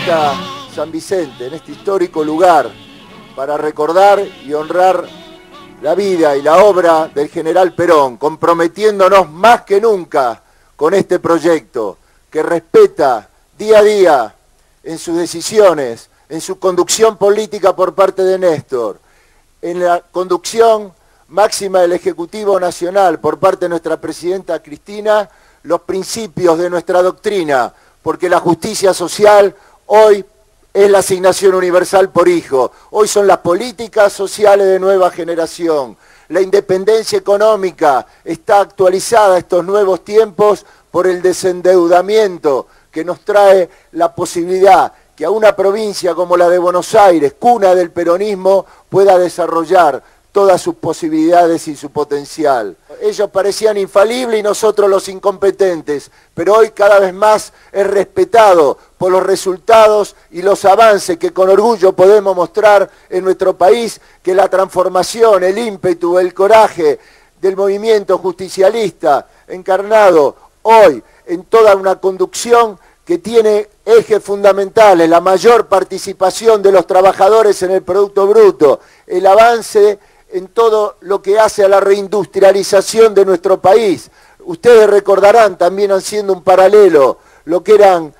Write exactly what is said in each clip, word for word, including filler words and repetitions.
Plaza San Vicente, en este histórico lugar, para recordar y honrar la vida y la obra del general Perón, comprometiéndonos más que nunca con este proyecto que respeta día a día en sus decisiones, en su conducción política por parte de Néstor, en la conducción máxima del Ejecutivo Nacional por parte de nuestra presidenta Cristina, los principios de nuestra doctrina, porque la justicia social hoy es la asignación universal por hijo, hoy son las políticas sociales de nueva generación, la independencia económica está actualizada a estos nuevos tiempos por el desendeudamiento que nos trae la posibilidad que a una provincia como la de Buenos Aires, cuna del peronismo, pueda desarrollar todas sus posibilidades y su potencial. Ellos parecían infalibles y nosotros los incompetentes, pero hoy cada vez más es respetado por los resultados y los avances que con orgullo podemos mostrar en nuestro país, que la transformación, el ímpetu, el coraje del movimiento justicialista encarnado hoy en toda una conducción que tiene ejes fundamentales, la mayor participación de los trabajadores en el Producto Bruto, el avance en todo lo que hace a la reindustrialización de nuestro país. Ustedes recordarán, también haciendo un paralelo, lo que eran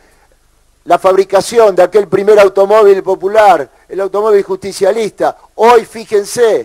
la fabricación de aquel primer automóvil popular, el automóvil justicialista. Hoy, fíjense,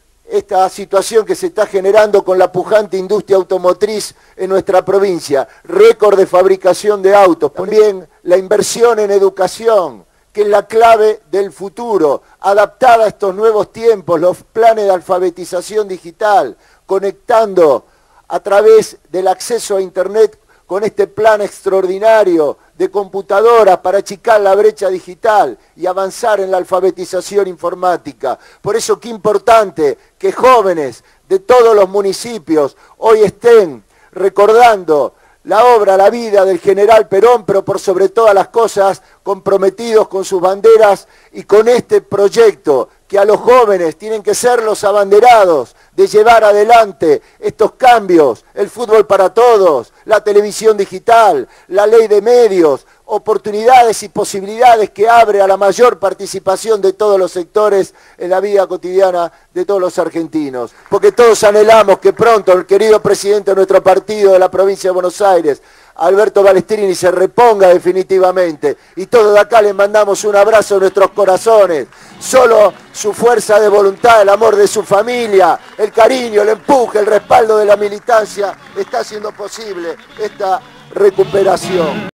esta situación que se está generando con la pujante industria automotriz en nuestra provincia, récord de fabricación de autos, también la inversión en educación, que es la clave del futuro, adaptada a estos nuevos tiempos, los planes de alfabetización digital, conectando a través del acceso a Internet con este plan extraordinario de computadoras para achicar la brecha digital y avanzar en la alfabetización informática. Por eso qué importante que jóvenes de todos los municipios hoy estén recordando la obra, la vida del general Perón, pero por sobre todas las cosas comprometidos con sus banderas y con este proyecto que a los jóvenes tienen que ser los abanderados de llevar adelante estos cambios, el fútbol para todos, la televisión digital, la ley de medios, oportunidades y posibilidades que abre a la mayor participación de todos los sectores en la vida cotidiana de todos los argentinos. Porque todos anhelamos que pronto el querido presidente de nuestro partido de la provincia de Buenos Aires, Alberto Balestrini, se reponga definitivamente. Y todos de acá les mandamos un abrazo en nuestros corazones. Solo su fuerza de voluntad, el amor de su familia, el cariño, el empuje, el respaldo de la militancia está haciendo posible esta recuperación.